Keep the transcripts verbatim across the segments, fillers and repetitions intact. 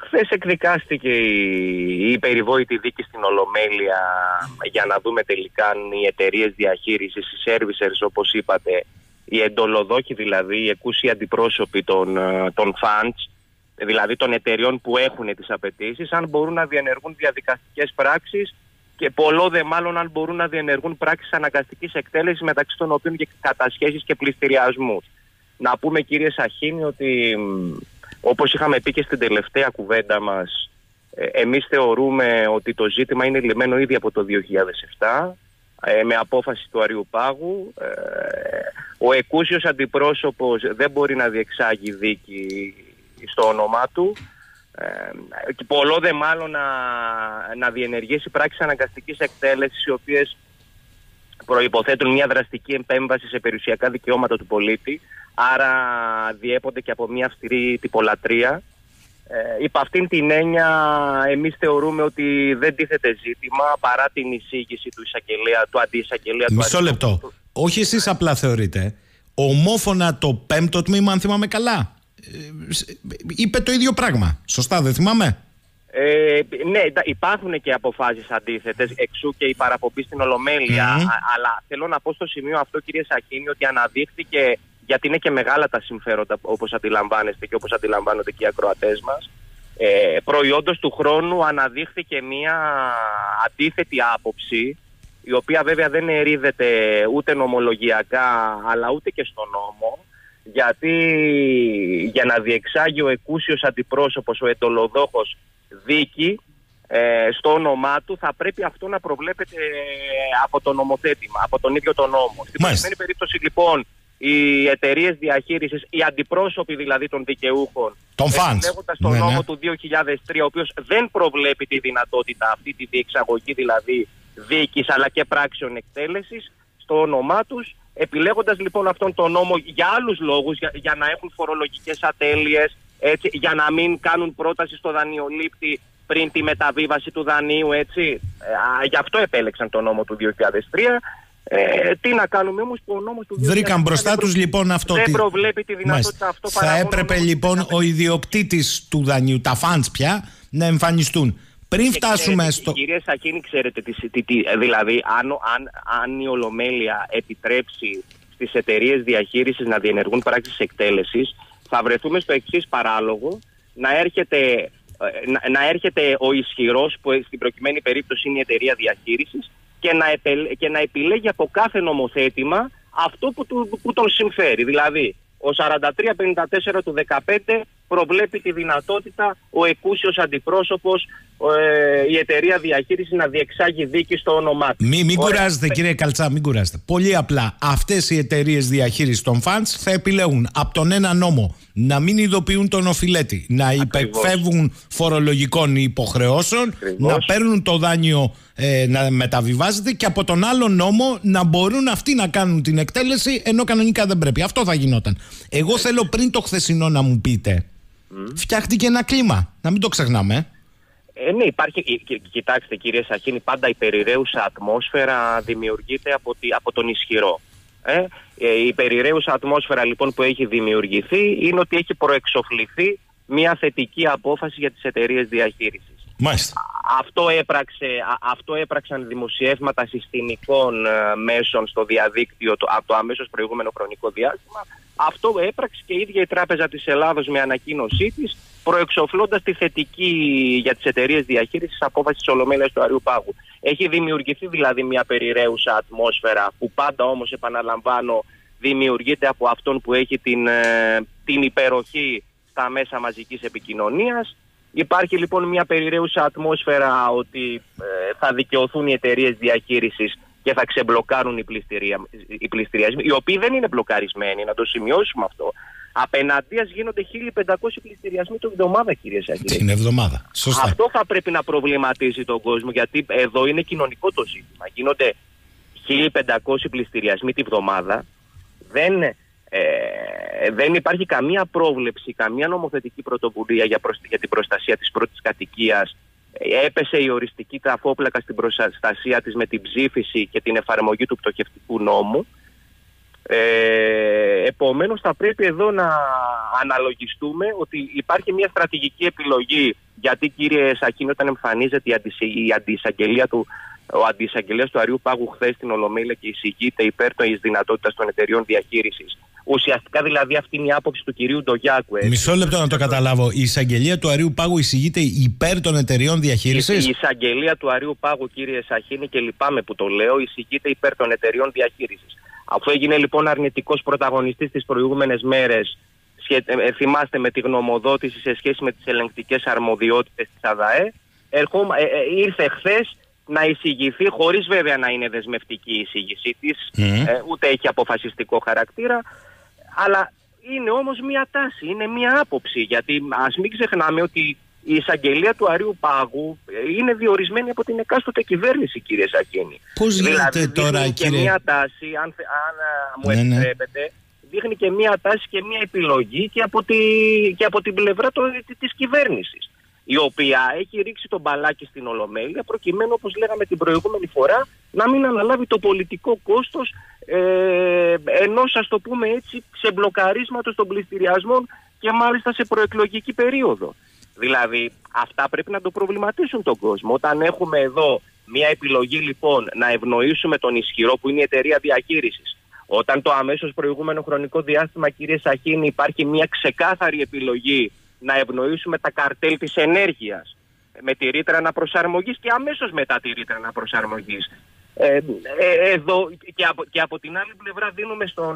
Χθες εκδικάστηκε η, η περιβόητη δίκη στην Ολομέλεια για να δούμε τελικά αν οι εταιρείες διαχείρισης, οι servicers όπως είπατε, οι εντολοδόχοι δηλαδή, οι εκούσιοι αντιπρόσωποι των, των funds, δηλαδή των εταιριών που έχουν τις απαιτήσεις, αν μπορούν να διενεργούν διαδικαστικές πράξεις και πολλό δε μάλλον αν μπορούν να διενεργούν πράξεις αναγκαστικής εκτέλεσης, μεταξύ των οποίων και κατασχέσεις και πληστηριασμούς. Να πούμε, κύριε Σαχίνη, ότι όπως είχαμε πει και στην τελευταία κουβέντα μας, εμείς θεωρούμε ότι το ζήτημα είναι λυμμένο ήδη από το δύο χιλιάδες επτά με απόφαση του Αριουπάγου. Ο εκούσιος αντιπρόσωπος δεν μπορεί να διεξάγει δίκη στο όνομά του. Και πολλό δε μάλλον να, να διενεργήσει πράξεις αναγκαστικής εκτέλεσης, οι οποίες προϋποθέτουν μια δραστική επέμβαση σε περιουσιακά δικαιώματα του πολίτη, άρα διέπονται και από μια αυστηρή τυπολατρεία. Ε, υπ' αυτήν την έννοια εμείς θεωρούμε ότι δεν τίθεται ζήτημα παρά την εισήγηση του εισαγγελέα, του αντιεισαγγελέα. Μισό του λεπτό. Του... Όχι εσείς απλά θεωρείτε. Ομόφωνα το πέμπτο τμήμα, αν θυμάμαι καλά, είπε το ίδιο πράγμα. Σωστά, δεν θυμάμαι? Ε, ναι, υπάρχουν και αποφάσεις αντίθετες, εξού και η παραπομπή στην Ολομέλεια. Mm. Αλλά θέλω να πω στο σημείο αυτό, κύριε Σαχίνη, ότι αναδείχθηκε, γιατί είναι και μεγάλα τα συμφέροντα όπως αντιλαμβάνεστε και όπως αντιλαμβάνονται και οι ακροατές μας, ε, προϊόντος του χρόνου αναδείχθηκε μια αντίθετη άποψη, η οποία βέβαια δεν ερείδεται ούτε νομολογιακά αλλά ούτε και στον νόμο, γιατί για να διεξάγει ο εκούσιος αντιπρόσωπος, ο εντολοδόχος, δίκη ε, στο όνομά του, θα πρέπει αυτό να προβλέπεται από το νομοθέτημα, από τον ίδιο τον νόμο. Στην προηγούμενη περίπτωση λοιπόν οι εταιρείες διαχείρισης, οι αντιπρόσωποι δηλαδή των δικαιούχων, επιλέγοντας τον ναι, νόμο ναι. του δύο χιλιάδες τρία, ο οποίος δεν προβλέπει τη δυνατότητα αυτή, τη διεξαγωγή δηλαδή δίκης αλλά και πράξεων εκτέλεσης στο όνομά τους, επιλέγοντας λοιπόν αυτόν τον νόμο για άλλους λόγους, για, για να έχουν φορολογικές ατέλειες, έτσι, για να μην κάνουν πρόταση στο δανειολήπτη πριν τη μεταβίβαση του δανείου, έτσι. Ε, γι' αυτό επέλεξαν τον νόμο του δύο χιλιάδες τρία. Ε, τι να κάνουμε όμως που ο νόμος του δύο χιλιάδες τρία βρήκαν μπροστά τους λοιπόν αυτό. Δεν τι... προβλέπει τη δυνατότητα αυτό. Θα έπρεπε λοιπόν ο ιδιοκτήτης του δανείου, τα funds πια, να εμφανιστούν. Πριν φτάσουμε ξέρετε, στο... Κύριε Σαχίνη, ξέρετε τι, τι, τι, δηλαδή αν, αν, αν η Ολομέλεια επιτρέψει στις εταιρείες διαχείρισης να διενεργούν πράξεις εκτέλεσης, θα βρεθούμε στο εξής παράλογο, να έρχεται, να, να έρχεται ο ισχυρός, που στην προκειμένη περίπτωση είναι η εταιρεία διαχείρισης, και να, επε, και να επιλέγει από κάθε νομοθέτημα αυτό που, του, που τον συμφέρει. Δηλαδή, ο σαράντα τρία πενήντα τέσσερα του δεκαπέντε προβλέπει τη δυνατότητα ο εκούσιος αντιπρόσωπος, ε, η εταιρεία διαχείρισης, να διεξάγει δίκη στο όνομά του. Μην, μην κουράζετε, κύριε Καλτσά, μην κουράζετε. Πολύ απλά, αυτές οι εταιρείες διαχείρισης των funds θα επιλέγουν από τον ένα νόμο να μην ειδοποιούν τον οφειλέτη, να υπεκφεύγουν φορολογικών υποχρεώσεων, Ακριβώς. να παίρνουν το δάνειο ε, να μεταβιβάζεται, και από τον άλλο νόμο να μπορούν αυτοί να κάνουν την εκτέλεση, ενώ κανονικά δεν πρέπει. Αυτό θα γινόταν. Εγώ θέλω πριν το χθεσινό να μου πείτε, mm. φτιάχτηκε ένα κλίμα, να μην το ξεχνάμε. Ε, ναι, υπάρχει, κοιτάξτε κύριε Σαχίνη, πάντα η περιραίουσα ατμόσφαιρα δημιουργείται από, τη, από τον ισχυρό. Ε, η περιραίουσα ατμόσφαιρα λοιπόν που έχει δημιουργηθεί είναι ότι έχει προεξοφληθεί μια θετική απόφαση για τις εταιρείες διαχείρισης. Μάλιστα. Αυτό, έπραξε, αυτό έπραξαν δημοσιεύματα συστημικών ε, μέσων στο διαδίκτυο το, από το αμέσως προηγούμενο χρονικό διάστημα. Αυτό έπραξε και η ίδια η Τράπεζα της Ελλάδος με ανακοίνωσή της, προεξοφλώντας τη θετική για τις εταιρείες διαχείρισης απόφαση της Ολομέλειας του Αριουπάγου. Έχει δημιουργηθεί δηλαδή μια περιραίουσα ατμόσφαιρα, που πάντα όμως, επαναλαμβάνω, δημιουργείται από αυτόν που έχει την, ε, την υπεροχή στα μέσα μαζικής επικοινωνίας. Υπάρχει λοιπόν μια περιραίουσα ατμόσφαιρα ότι ε, θα δικαιωθούν οι εταιρείες διαχείρισης και θα ξεμπλοκάρουν οι, πληστηρια... οι πληστηριασμοί, οι οποίοι δεν είναι μπλοκαρισμένοι, να το σημειώσουμε αυτό. Απέναντίας γίνονται χίλια πεντακόσιοι πληστηριασμοί την εβδομάδα, κύριε Σαχίνη. Την εβδομάδα. Σωστά. Αυτό θα πρέπει να προβληματίσει τον κόσμο, γιατί εδώ είναι κοινωνικό το ζήτημα. Γίνονται χίλια πεντακόσιοι πληστηριασμοί την εβδομάδα. Δεν, ε, δεν υπάρχει καμία πρόβλεψη, καμία νομοθετική πρωτοβουλία για, προσ... για την προστασία της πρώτης κατοικίας. Έπεσε η οριστική ταφόπλακα στην προστασία της με την ψήφιση και την εφαρμογή του πτωχευτικού νόμου. Ε, επομένως θα πρέπει εδώ να αναλογιστούμε ότι υπάρχει μια στρατηγική επιλογή Γιατί, κύριε Σαχίνη, όταν εμφανίζεται η, αντισ... η αντισαγγελία του, ο αντισαγγελέας του Αριού Πάγου χθες στην Ολομέλεια και εισηγείται υπέρ της δυνατότητας των εταιριών διαχείρισης, ουσιαστικά δηλαδή αυτή είναι η άποψη του κυρίου Ντογιάκου. Έτσι. Μισό λεπτό να το καταλάβω. Η εισαγγελία του Αριού Πάγου εισηγείται υπέρ των εταιριών διαχείρισης. Η εισαγγελία του Αριού Πάγου, κύριε Σαχίνη, και λυπάμαι που το λέω, εισηγείται υπέρ των εταιριών διαχείρισης. Αφού έγινε λοιπόν αρνητικός πρωταγωνιστής τις προηγούμενες μέρες, σχε... ε, θυμάστε, με τη γνωμοδότηση σε σχέση με τις ελεγκτικές αρμοδιότητες της ΑΔΑΕ, ερχόμ... ε, ε, ήρθε χθες να εισηγηθεί, χωρίς βέβαια να είναι δεσμευτική η εισήγησή της, mm. ε, ούτε έχει αποφασιστικό χαρακτήρα, αλλά είναι όμως μια τάση, είναι μια άποψη, γιατί ας μην ξεχνάμε ότι η εισαγγελία του Αριού Πάγου είναι διορισμένη από την εκάστοτε κυβέρνηση, κύριε Σαχίνη. Πώς δηλαδή, γίνεται τώρα, και κύριε... μια τάση, αν, αν μου ναι, επιτρέπετε, ναι. δείχνει και μια τάση και μια επιλογή και από, τη, και από την πλευρά το, της κυβέρνησης, η οποία έχει ρίξει τον μπαλάκι στην Ολομέλεια προκειμένου, όπως λέγαμε την προηγούμενη φορά, να μην αναλάβει το πολιτικό κόστος ε, ενός, ας το πούμε έτσι, ξεμπλοκαρίσματος των πληστηριασμών και μάλιστα σε προεκλογική περίοδο. Δηλαδή, αυτά πρέπει να το προβληματίσουν τον κόσμο. Όταν έχουμε εδώ μια επιλογή λοιπόν να ευνοήσουμε τον ισχυρό που είναι η εταιρεία διαχείρισης, όταν το αμέσως προηγούμενο χρονικό διάστημα, κύριε Σαχίνη, υπάρχει μια ξεκάθαρη επιλογή να ευνοήσουμε τα καρτέλ της ενέργειας με τη ρήτρα αναπροσαρμογής και αμέσως μετά τη ρήτρα αναπροσαρμογής. Ε, ε, εδώ και από, και από την άλλη πλευρά δίνουμε στον,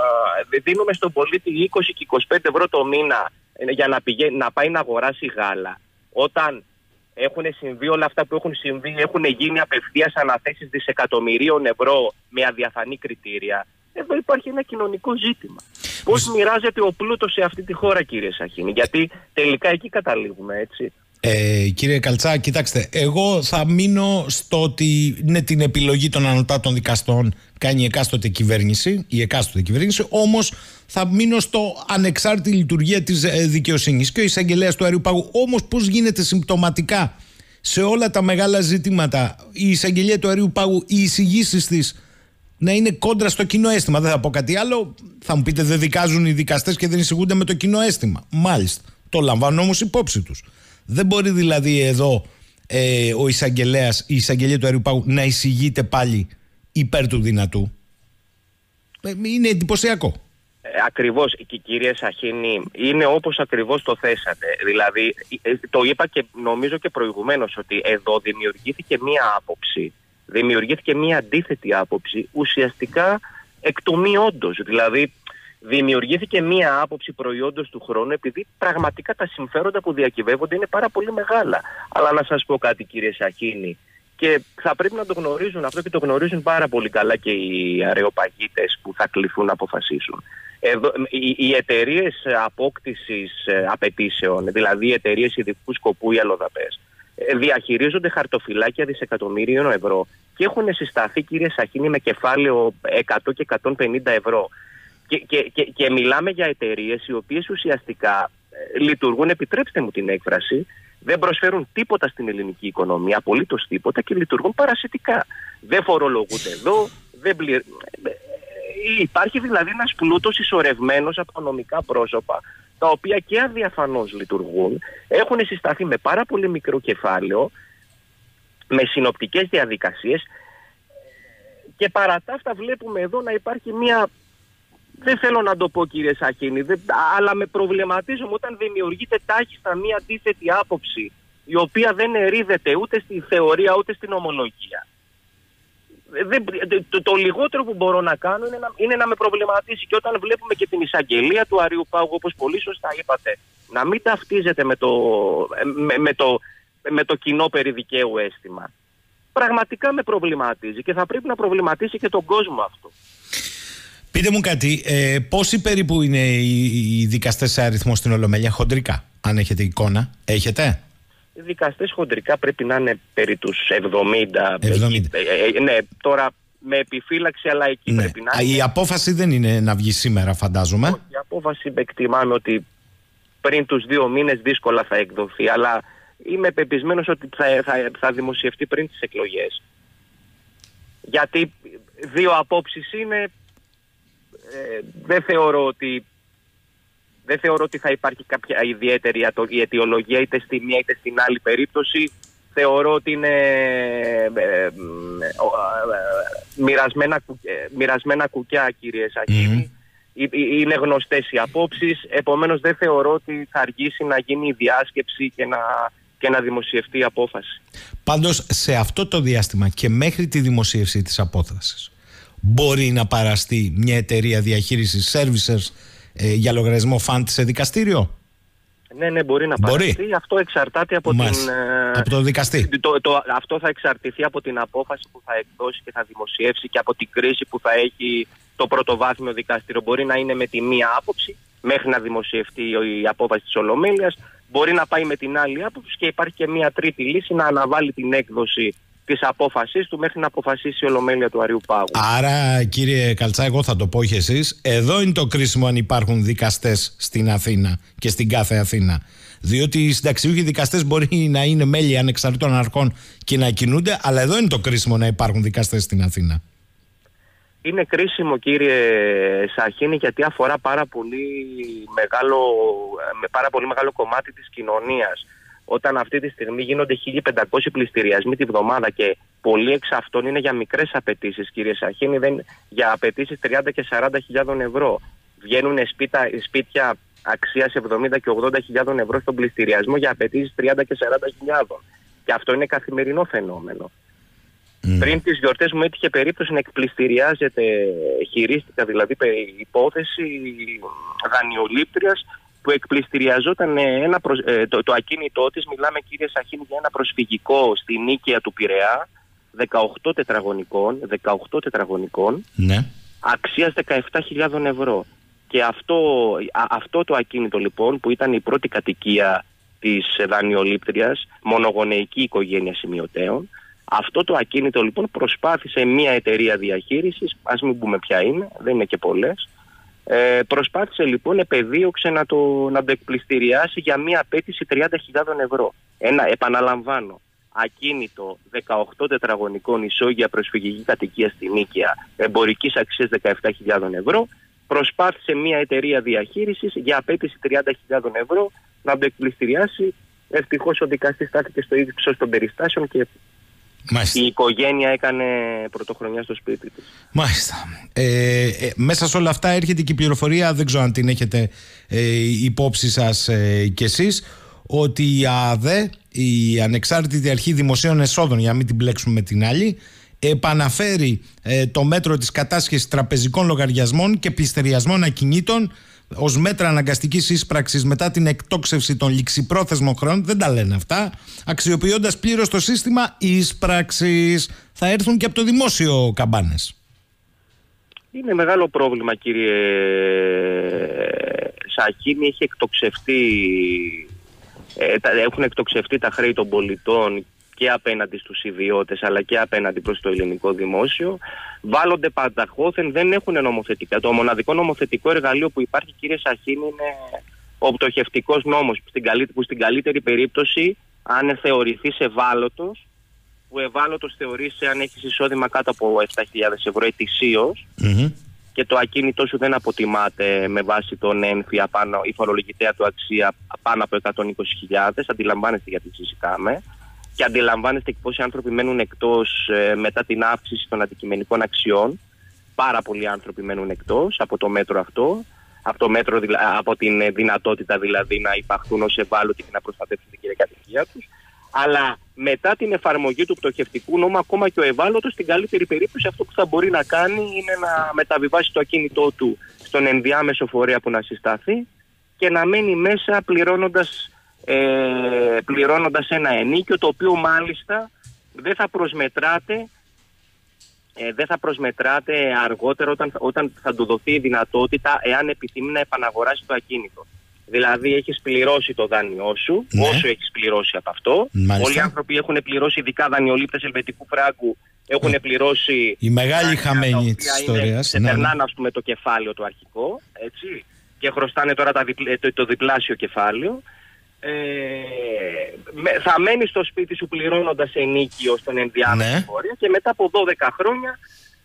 ε, δίνουμε στον πολίτη είκοσι και είκοσι πέντε ευρώ το μήνα για να, πηγαίνει, να πάει να αγοράσει γάλα, όταν έχουν συμβεί όλα αυτά που έχουν συμβεί, έχουν γίνει απευθείας αναθέσεις δισεκατομμυρίων ευρώ με αδιαφανή κριτήρια. Εδώ υπάρχει ένα κοινωνικό ζήτημα. Πώς μοιράζεται ο πλούτος σε αυτή τη χώρα, κύριε Σαχίνη, γιατί τελικά εκεί καταλήγουμε, έτσι. Ε, κύριε Καλτσά, κοιτάξτε, εγώ θα μείνω στο ότι είναι την επιλογή των ανωτάτων δικαστών κάνει η εκάστοτε κυβέρνηση, η εκάστοτε κυβέρνηση, όμως θα μείνω στο ανεξάρτητη λειτουργία της δικαιοσύνης και ο εισαγγελέας του Αριού Πάγου. Όμως πώς γίνεται συμπτωματικά σε όλα τα μεγάλα ζητήματα η εισαγγελία του Αριού Πάγου, οι εισηγήσεις της να είναι κόντρα στο κοινό αίσθημα? Δεν θα πω κάτι άλλο. Θα μου πείτε, δεν δικάζουν οι δικαστές και δεν εισηγούνται με το κοινό αίσθημα. Μάλιστα. Το λαμβάνουν όμως υπόψη τους. Δεν μπορεί δηλαδή εδώ ε, ο εισαγγελέας, η εισαγγελία του Αριού Πάγου να εισηγείται πάλι υπέρ του δυνατού. Ε, είναι εντυπωσιακό. Ε, ακριβώς, και κύριε Σαχίνη, είναι όπως ακριβώς το θέσατε. Δηλαδή, το είπα και νομίζω και προηγουμένως, ότι εδώ δημιουργήθηκε μία άποψη, δημιουργήθηκε μία αντίθετη άποψη, ουσιαστικά εκ του μη όντως. Δηλαδή, δημιουργήθηκε μία άποψη προϊόντος του χρόνου, επειδή πραγματικά τα συμφέροντα που διακυβεύονται είναι πάρα πολύ μεγάλα. Αλλά να σας πω κάτι, κύριε Σαχίνη, και θα πρέπει να το γνωρίζουν αυτό και το γνωρίζουν πάρα πολύ καλά και οι αρεοπαγίτες που θα κληθούν να αποφασίσουν. Εδώ, οι, οι εταιρείες απόκτησης απαιτήσεων, δηλαδή οι εταιρείες ειδικού σκοπού, οι αλλοδαπές, διαχειρίζονται χαρτοφυλάκια δισεκατομμύριων ευρώ και έχουν συσταθεί, κύριε Σαχίνη, με κεφάλαιο εκατό και εκατόν πενήντα ευρώ. Και, και, και, και μιλάμε για εταιρείες οι οποίες ουσιαστικά ε, λειτουργούν, επιτρέψτε μου την έκφραση, δεν προσφέρουν τίποτα στην ελληνική οικονομία, απολύτως τίποτα, και λειτουργούν παρασιτικά. Δεν φορολογούνται εδώ, δεν πλη... ε, υπάρχει δηλαδή ένας πλούτος ισορρευμένος από νομικά πρόσωπα, τα οποία και αδιαφανώς λειτουργούν, έχουν συσταθεί με πάρα πολύ μικρό κεφάλαιο, με συνοπτικές διαδικασίες, και παρά τα αυτά βλέπουμε εδώ να υπάρχει μια... Δεν θέλω να το πω, κύριε Σαχίνη, δεν, αλλά με προβληματίζομαι όταν δημιουργείται τάχιστα μία αντίθετη άποψη, η οποία δεν ερείδεται ούτε στη θεωρία ούτε στην ομολογία. Δεν, το, το λιγότερο που μπορώ να κάνω είναι να, είναι να με προβληματίσει, και όταν βλέπουμε και την εισαγγελία του Αριού Πάγου, όπως πολύ σωστά είπατε, να μην ταυτίζεται με το, με, με το, με το κοινό περί δικαίου αίσθημα. Πραγματικά με προβληματίζει και θα πρέπει να προβληματίσει και τον κόσμο αυτό. Πείτε μου κάτι, ε, πόσοι περίπου είναι οι, οι δικαστές σε αριθμό στην Ολομέλεια, χοντρικά, αν έχετε εικόνα? Έχετε? Οι δικαστές χοντρικά πρέπει να είναι περί τους εβδομήντα. εβδομήντα. Ε, ε, ναι, τώρα με επιφύλαξη, αλλά εκεί ναι. πρέπει να είναι. Η απόφαση δεν είναι να βγει σήμερα, φαντάζομαι. Όχι, η απόφαση εκτιμάμε ότι πριν τους δύο μήνες δύσκολα θα εκδοθεί, αλλά είμαι πεπισμένος ότι θα, θα, θα δημοσιευτεί πριν τις εκλογές. Γιατί δύο απόψεις είναι... Ε, δεν θεωρώ ότι Δεν θεωρώ ότι θα υπάρχει κάποια ιδιαίτερη η αιτιολογία είτε στη μία είτε στην άλλη περίπτωση. Θεωρώ ότι είναι ε, ε, ε, μοιρασμένα, μοιρασμένα κουκιά, κύριε Σαχίνη. Mm-hmm. Είναι γνωστές οι απόψεις, επομένως δεν θεωρώ ότι θα αργήσει να γίνει η διάσκεψη και να, και να δημοσιευτεί η απόφαση. Πάντως σε αυτό το διάστημα και μέχρι τη δημοσίευση της απόφασης μπορεί να παραστεί μια εταιρεία διαχείρισης services ε, για λογαριασμό φαντ σε δικαστήριο? Ναι, ναι, μπορεί να παραστεί. Μπορεί. Αυτό εξαρτάται από, την, από το δικαστή. Το, το, αυτό θα εξαρτηθεί από την απόφαση που θα εκδώσει και θα δημοσιεύσει και από την κρίση που θα έχει το πρωτοβάθμιο δικαστήριο. Μπορεί να είναι με τη μία άποψη μέχρι να δημοσιευτεί η απόφαση της Ολομέλειας. Μπορεί να πάει με την άλλη άποψη και υπάρχει και μία τρίτη λύση να αναβάλει την έκδοση της απόφασης του μέχρι να αποφασίσει η Ολομέλεια του Αριού Πάγου. Άρα, κύριε Καλτσά, εγώ θα το πω και εσείς, εδώ είναι το κρίσιμο αν υπάρχουν δικαστές στην Αθήνα και στην κάθε Αθήνα. Διότι οι συνταξιούχοι δικαστές μπορεί να είναι μέλη ανεξαρτήτων αρχών και να κινούνται, αλλά εδώ είναι το κρίσιμο να υπάρχουν δικαστές στην Αθήνα. Είναι κρίσιμο, κύριε Σαχίνη, γιατί αφορά πάρα πολύ μεγάλο, με πάρα πολύ μεγάλο κομμάτι της κοινωνίας. Όταν αυτή τη στιγμή γίνονται χίλιοι πεντακόσιοι πληστηριασμοί τη βδομάδα και πολλοί εξ αυτών είναι για μικρές απαιτήσεις, κύριε Σαχίνη, δεν, για απαιτήσεις τριάντα και σαράντα χιλιάδων ευρώ. Βγαίνουν σπίτα, σπίτια αξίας εβδομήντα και ογδόντα χιλιάδων ευρώ στον πληστηριασμό για απαιτήσεις τριάντα και σαράντα χιλιάδων. Και αυτό είναι καθημερινό φαινόμενο. Mm. Πριν τις γιορτές μου έτυχε περίπτωση να εκπληστηριάζεται, χειρίστηκα δηλαδή υπόθεση δανειολήπτριας που εκπληστηριαζόταν ένα προσ... το, το ακίνητό της, μιλάμε, κύριε Σαχίνη, για ένα προσφυγικό στη Νίκαια του Πειραιά, δεκαοκτώ τετραγωνικών, δεκαοκτώ τετραγωνικών, ναι, αξίας δεκαεπτά χιλιάδων ευρώ. Και αυτό, α, αυτό το ακίνητο λοιπόν, που ήταν η πρώτη κατοικία της δανειολήπτριας, μονογονεϊκή οικογένεια σημειωτέων, αυτό το ακίνητο λοιπόν προσπάθησε μια εταιρεία διαχείρισης, ας μην πούμε ποια είναι, δεν είναι και πολλές, Ε, προσπάθησε λοιπόν, επεδίωξε να το, να το εκπληστηριάσει για μία απέτηση τριάντα χιλιάδων ευρώ. Ένα, επαναλαμβάνω, ακίνητο δεκαοκτώ τετραγωνικών, ισόγεια προσφυγική κατοικία στη Νίκαια, εμπορικής αξίας δεκαεπτά χιλιάδων ευρώ. Προσπάθησε μία εταιρεία διαχείρισης για απέτηση τριάντα χιλιάδων ευρώ να το εκπληστηριάσει. Ευτυχώς ο δικαστής στάθηκε στο ύψος των περιστάσεων και Μάλιστα. η οικογένεια έκανε πρωτοχρονιά στο σπίτι της. Μάλιστα. Ε, ε, μέσα σε όλα αυτά έρχεται και η πληροφορία, δεν ξέρω αν την έχετε ε, υπόψη σας ε, κι εσείς, ότι η ΑΔΕ, η Ανεξάρτητη Αρχή Δημοσίων Εσόδων, για να μην την μπλέξουμε με την άλλη, επαναφέρει ε, το μέτρο της κατάσχεσης τραπεζικών λογαριασμών και πληστηριασμών ακινήτων ως μέτρα αναγκαστικής ίσπραξης μετά την εκτόξευση των ληξιπρόθεσμων χρόνων. Δεν τα λένε αυτά. Αξιοποιώντας πλήρως το σύστημα ίσπραξης. Θα έρθουν και από το δημόσιο καμπάνες. Είναι μεγάλο πρόβλημα, κύριε Σαχίνη. Έχει εκτοξευτεί, έχουν εκτοξευτεί τα χρέη των πολιτών και απέναντι στους ιδιώτες αλλά και απέναντι προς το ελληνικό δημόσιο. Βάλλονται πανταχώθεν, δεν έχουν νομοθετικά. Το μοναδικό νομοθετικό εργαλείο που υπάρχει, κύριε Σαχίνη, είναι ο πτωχευτικός νόμος, που στην, καλύ, που στην καλύτερη περίπτωση, αν θεωρηθείς ευάλωτος, που ευάλωτος θεωρείσαι αν έχεις εισόδημα κάτω από επτά χιλιάδες ευρώ ετησίως, mm-hmm. και το ακίνητό σου δεν αποτιμάται με βάση τον έμφυα πάνω, η φορολογητέα του αξία πάνω από εκατόν είκοσι χιλιάδες, αντιλαμβάνεστε γιατί συζητάμε. Και αντιλαμβάνεστε και πόσοι άνθρωποι μένουν εκτός ε, μετά την αύξηση των αντικειμενικών αξιών. Πάρα πολλοί άνθρωποι μένουν εκτός από το μέτρο αυτό, από, το μέτρο, από την ε, δυνατότητα δηλαδή να υπαχθούν ως ευάλωτοι και να προστατεύσουν την κυριαρχία τους. Αλλά μετά την εφαρμογή του πτωχευτικού νόμου, ακόμα και ο ευάλωτος, στην καλύτερη περίπτωση, αυτό που θα μπορεί να κάνει είναι να μεταβιβάσει το ακίνητό του στον ενδιάμεσο φορέα που να συσταθεί και να μένει μέσα πληρώνοντας. Ε, πληρώνοντας ένα ενίκιο, το οποίο μάλιστα δεν θα προσμετράται ε, δεν θα προσμετράται αργότερα όταν, όταν θα του δοθεί η δυνατότητα, εάν επιθυμεί να επαναγοράσει το ακίνητο. Δηλαδή έχεις πληρώσει το δάνειό σου, ναι. όσο έχεις πληρώσει από αυτό. Μάλιστα. Πολλοί άνθρωποι έχουν πληρώσει, ειδικά δανειολήπτες ελβετικού φράγκου, έχουν πληρώσει η μεγάλη χαμένη της ιστορίας. Σε περνάνε, ας πούμε, το κεφάλαιο το αρχικό, έτσι, και χρωστάνε τώρα τα διπλ, το, το διπλάσιο κεφάλαιο. Ε, θα μένει στο σπίτι σου πληρώνοντας ενίκιο στον ενδιάμεσο, ναι. φορέα, και μετά από δώδεκα χρόνια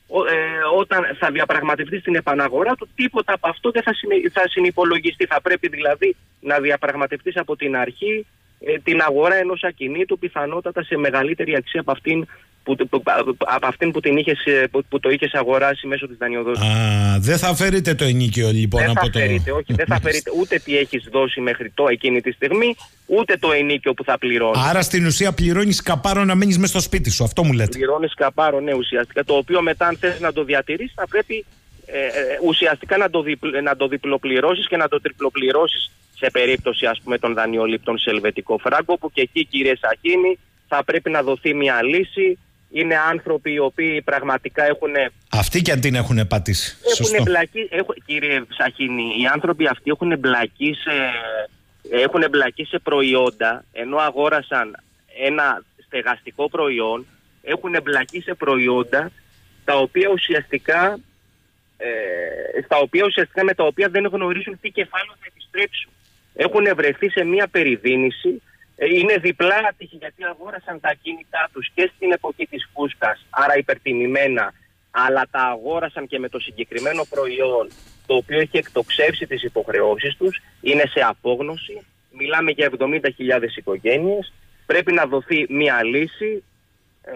ε, όταν θα διαπραγματευτεί στην επαναγορά του, τίποτα από αυτό δεν θα, συνε, θα συνυπολογιστεί. Θα πρέπει δηλαδή να διαπραγματευτείς από την αρχή ε, την αγορά ενός ακινήτου πιθανότατα σε μεγαλύτερη αξία από αυτήν που, που, από αυτήν που, την είχες, που, που το είχες αγοράσει μέσω της δανειοδότησης. Α, δεν θα φέρετε το ενοίκιο λοιπόν δεν από θα φέρετε, το... όχι, δεν θα φέρετε ούτε τι έχεις δώσει μέχρι το εκείνη τη στιγμή, ούτε το ενοίκιο που θα πληρώνεις. Άρα στην ουσία πληρώνεις καπάρο να μείνεις μες στο σπίτι σου, αυτό μου λέτε. Πληρώνεις καπάρο, ναι, ουσιαστικά, το οποίο μετά αν θες να το διατηρήσεις θα πρέπει ε, ε, ουσιαστικά να το, διπλ, να το διπλοπληρώσεις και να το τριπλοπληρώσεις σε περίπτωση ας πούμε των δανειολήπτων σε ελβετικό φράγκο, που και εκεί κύριε Σαχίνη θα πρέπει να δοθεί μια λύση. Είναι άνθρωποι οι οποίοι πραγματικά έχουν... Αυτοί και αν την έχουν πατήσει. Έχουν εμπλακεί, έχουν, κύριε Σαχίνη, οι άνθρωποι αυτοί έχουν εμπλακεί σε, έχουν εμπλακεί σε προϊόντα, ενώ αγόρασαν ένα στεγαστικό προϊόν, έχουν εμπλακεί σε προϊόντα τα οποία ουσιαστικά, ε, στα οποία ουσιαστικά με τα οποία δεν γνωρίζουν τι κεφάλαιο θα επιστρέψουν. Έχουν βρεθεί σε μια περιδίνηση. Είναι διπλά άτυχοι γιατί αγόρασαν τα ακίνητά τους και στην εποχή της φούσκας, άρα υπερτιμημένα, αλλά τα αγόρασαν και με το συγκεκριμένο προϊόν το οποίο έχει εκτοξεύσει τις υποχρεώσεις τους, είναι σε απόγνωση, μιλάμε για εβδομήντα χιλιάδες οικογένειες, πρέπει να δοθεί μια λύση, ε,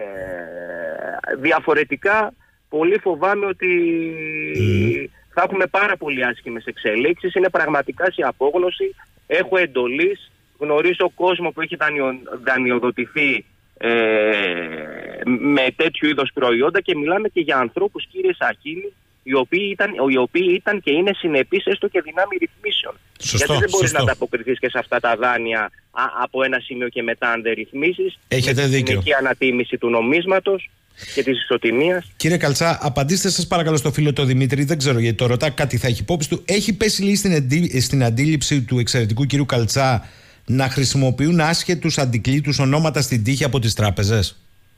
διαφορετικά πολύ φοβάμαι ότι mm. θα έχουμε πάρα πολύ άσχημες εξελίξεις, είναι πραγματικά σε απόγνωση, έχω εντολής. Γνωρίζω κόσμο που έχει δανειο, δανειοδοτηθεί ε, με τέτοιου είδους προϊόντα και μιλάμε και για ανθρώπους, κύριε Σαχίνη, οι οποίοι ήταν, οι οποίοι ήταν και είναι συνεπείς έστω και δυνάμει ρυθμίσεων. Σωστό, γιατί δεν μπορείς σωστό. να ανταποκριθείς και σε αυτά τα δάνεια α, από ένα σημείο και μετά αν δεν ρυθμίσεις. Έχετε με δίκιο. Την συνεχή ανατίμηση του νομίσματος και της ισοτιμίας. Κύριε Καλτσά, απαντήστε σας παρακαλώ στο φίλο το Δημήτρη, δεν ξέρω γιατί το ρωτά, κάτι θα έχει υπόψη του. Έχει πέσει λίγο στην, εντύ, στην αντίληψη του εξαιρετικού κύριου Καλτσά να χρησιμοποιούν άσχετους αντικλήτους ονόματα στην τύχη από τις τράπεζες?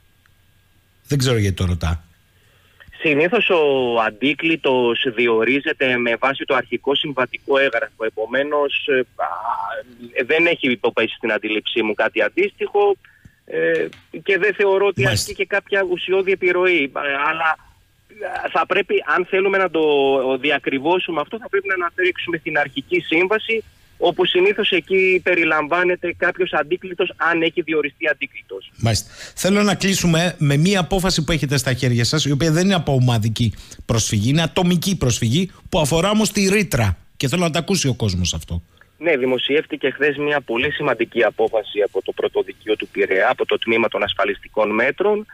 Δεν ξέρω γιατί το ρωτά. Συνήθως ο αντίκλητος διορίζεται με βάση το αρχικό συμβατικό έγγραφο. Επομένως α, δεν έχει υποπέσει στην αντίληψή μου κάτι αντίστοιχο ε, και δεν θεωρώ ότι ασκεί και κάποια ουσιώδη επιρροή. Αλλά θα πρέπει, αν θέλουμε να το διακριβώσουμε αυτό, θα πρέπει να ανατρίξουμε στην αρχική σύμβαση, όπου συνήθως εκεί περιλαμβάνεται κάποιος αντίκλητος, αν έχει διοριστεί αντίκλητος. Μάλιστα. Θέλω να κλείσουμε με μία απόφαση που έχετε στα χέρια σας, η οποία δεν είναι από ομαδική προσφυγή, είναι ατομική προσφυγή, που αφορά όμως τη ρήτρα. Και θέλω να τα ακούσει ο κόσμος αυτό. Ναι, δημοσιεύτηκε χθες μια πολύ σημαντική απόφαση από το Πρωτοδικείο του Πειραιά, από το Τμήμα των Ασφαλιστικών Μέτρων,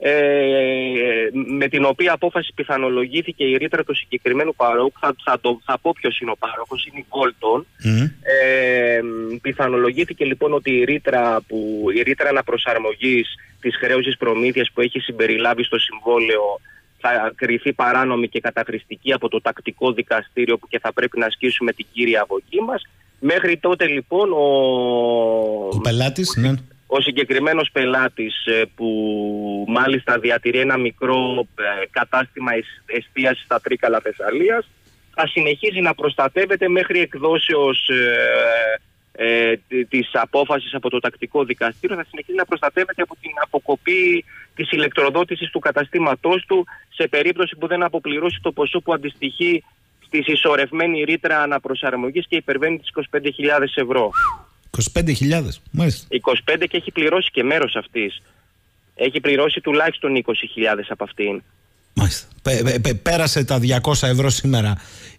Ε, με την οποία απόφαση πιθανολογήθηκε η ρήτρα του συγκεκριμένου παρόχου. Θα, θα, το, θα πω ποιος είναι ο παρόχος, είναι η Golton. Mm. Ε, πιθανολογήθηκε λοιπόν ότι η ρήτρα, που, η ρήτρα αναπροσαρμογής της χρέωσης προμήθειας που έχει συμπεριλάβει στο συμβόλαιο θα κριθεί παράνομη και καταχρηστική από το τακτικό δικαστήριο, που και θα πρέπει να ασκήσουμε την κύρια αγωγή μας. Μέχρι τότε λοιπόν ο, ο πελάτης, ναι. Ο συγκεκριμένος πελάτης που μάλιστα διατηρεί ένα μικρό κατάστημα εστίασης στα Τρίκαλα Θεσσαλίας θα συνεχίζει να προστατεύεται μέχρι εκδόσεως ε, ε, της απόφασης από το τακτικό δικαστήριο, θα συνεχίζει να προστατεύεται από την αποκοπή της ηλεκτροδότησης του καταστήματός του σε περίπτωση που δεν αποπληρώσει το ποσό που αντιστοιχεί στη συσσωρευμένη ρήτρα αναπροσαρμογής και υπερβαίνει τις είκοσι πέντε χιλιάδες ευρώ. είκοσι πέντε χιλιάδες, μάλιστα. είκοσι πέντε και έχει πληρώσει και μέρος αυτής. Έχει πληρώσει τουλάχιστον είκοσι χιλιάδες από αυτήν. Μάλιστα. Πέ, πέ, πέρασε τα διακόσια ευρώ σήμερα.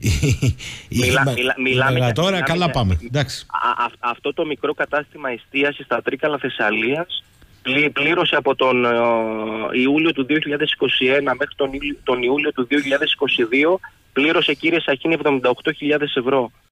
Μιλά, μιλά, μιλάμε για τώρα, μιλάμε καλά για, πάμε. Α, α, αυτό το μικρό κατάστημα εστίασης στα Τρίκαλα Θεσσαλίας πλή, πλήρωσε από τον ε, Ιούλιο του δύο χιλιάδες είκοσι ένα μέχρι τον, τον Ιούλιο του δύο χιλιάδες είκοσι δύο, πλήρωσε, κύριε Σαχίνη, εβδομήντα οκτώ χιλιάδες ευρώ.